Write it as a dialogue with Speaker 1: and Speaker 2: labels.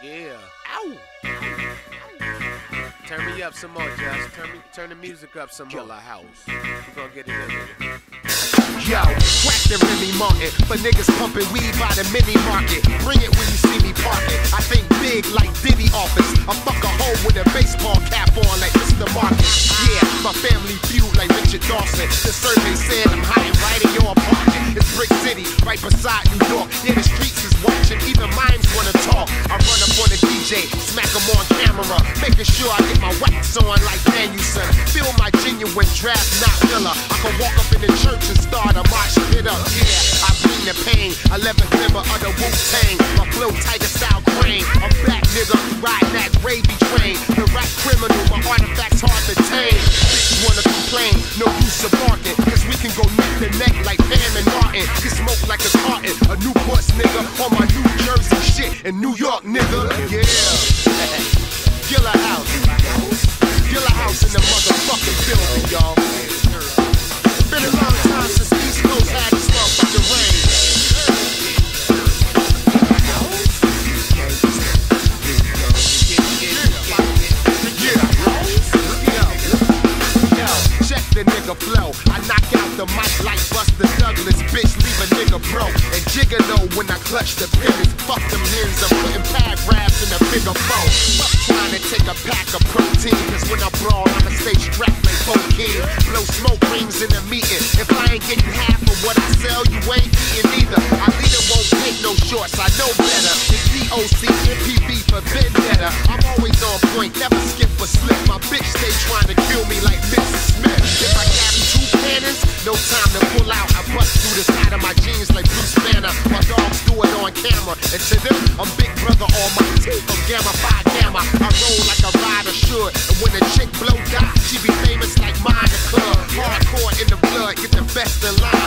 Speaker 1: Yeah. Ow. Turn me up some more, Josh. Turn the music up some more.
Speaker 2: Killer house.
Speaker 1: We're gonna get it in there.
Speaker 3: Yo, whack the Remy Martin for niggas pumping weed by the mini market. Bring it when you see me park it. I think big like Diddy office. I fuck a hoe with a baseball cap on like Mr. Market. Yeah, my family feud like Richard Dawson. The survey said I'm hiding right in your apartment. It's Brick City, right beside New York. Yeah, the streets is watching, even mimes wanna talk. I run up on the DJ, smack him on camera, making sure I get my wax on like Danielson. Feel my genuine draft, not filler. I can walk up in the church and start a mosh pit up. Yeah, I bring the pain. 11th member of the Wu-Tang. My flow tiger Style Crane. I'm back, nigga, riding that gravy train. The rap criminal, my artifacts hard to tame. Bitch wanna complain, no use of barking, cause we can go neck to neck like Pam and Martin. Get smoked like a carton, a Newport's nigga on my New Jersey shit in New York, nigga. Yeah. Killer house. Killer house in the motherfucking building, y'all. Been a long time since East Coast had this motherfucking rain. Check the nigga flow. I knock out the mic like Buster Douglas. Bitch, leave a nigga broke. And gigolo when I clutch the pins. Fuck them niggas, I'm putting paragraphs in a bigger phone. Fuck trying to take a pack of protein. Cause when I brawl, I'ma stay strapped like cocaine. Blow smoke rings in the meeting. If I ain't getting half of what I sell, you ain't eating either. Our leader won't take no shorts, I know better. It's DOC, MPV for vendetta. I'm always on point, never skip or slip. My bitch stay trying to kill me like Mrs. Smith. If I carry two cannons, no time to pull out. I bust through the side of my jeans like Bruce Banner. My dogs do it on camera. And to them, I'm Big Brother Almighty. From Gamma Phi Gamma, I roll like a rider should. And when a chick blow die, she be famous like mine the club. Hardcore in the blood, get the best in line.